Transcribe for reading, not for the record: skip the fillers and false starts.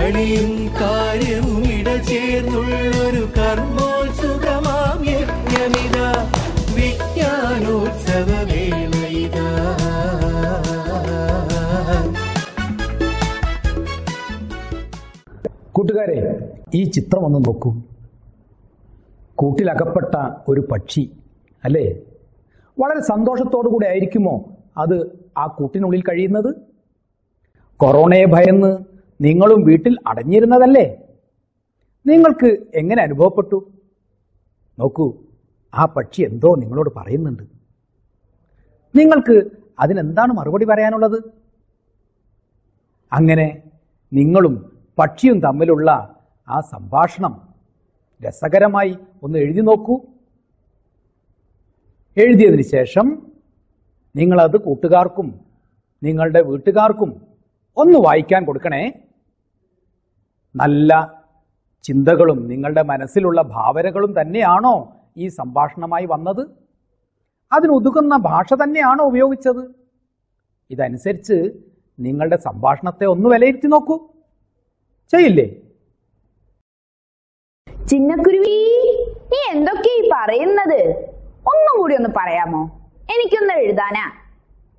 കളിയും കാര്യവും ഇടചേർന്നുള്ളൊരു കർമ്മോത്സുകമാം യജ്ഞമിത വിജ്ഞാനോത്സവ വേളയിത. കൂട്ടുകാരെ, ഈ ചിത്രം ഒന്ന് നോക്കൂ. കൂട്ടിലകപ്പെട്ട ഒരു പക്ഷി അല്ലേ? വളരെ സന്തോഷത്തോടു കൂടി ആയിരിക്കുമോ അത് ആ കൂട്ടിനുള്ളിൽ കഴിയുന്നത്? കൊറോണയെ ഭയന്ന് നിങ്ങളും വീട്ടിൽ അടഞ്ഞിരുന്നതല്ലേ? നിങ്ങൾക്ക് എങ്ങനെ അനുഭവപ്പെട്ടു? നോക്കൂ, ആ പക്ഷി എന്തോ നിങ്ങളോട് പറയുന്നുണ്ട്. നിങ്ങൾക്ക് അതിനെന്താണ് മറുപടി പറയാനുള്ളത്? അങ്ങനെ നിങ്ങളും പക്ഷിയും തമ്മിലുള്ള ആ സംഭാഷണം രസകരമായി ഒന്ന് എഴുതി നോക്കൂ. എഴുതിയതിന് ശേഷം നിങ്ങളത് കൂട്ടുകാർക്കും നിങ്ങളുടെ വീട്ടുകാർക്കും ഒന്ന് വായിക്കാൻ കൊടുക്കണേ. നല്ല ചിന്തകളും നിങ്ങളുടെ മനസ്സിലുള്ള ഭാവനകളും തന്നെയാണോ ഈ സംഭാഷണമായി വന്നത്? അതിനുതകുന്ന ഭാഷ തന്നെയാണോ ഉപയോഗിച്ചത്? ഇതനുസരിച്ച് നിങ്ങളുടെ സംഭാഷണത്തെ ഒന്ന് വിലയിരുത്തി നോക്കൂ. ചെയ്യില്ലേ? ചിന്നക്കുരുവി, നീ എന്തൊക്കെയാ പറയുന്നത്? ഒന്നും കൂടി ഒന്ന് പറയാമോ? എനിക്കൊന്ന് എഴുതാനാ.